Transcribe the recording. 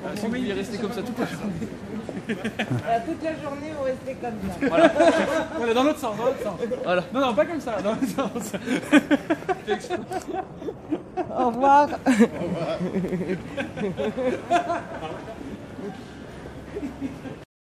Si vous voulez rester comme ça toute la journée. Toute la journée, vous restez comme ça. Voilà. Voilà, dans l'autre sens, dans l'autre sens. Voilà. Non, non, pas comme ça, dans l'autre sens. Au revoir. Au revoir.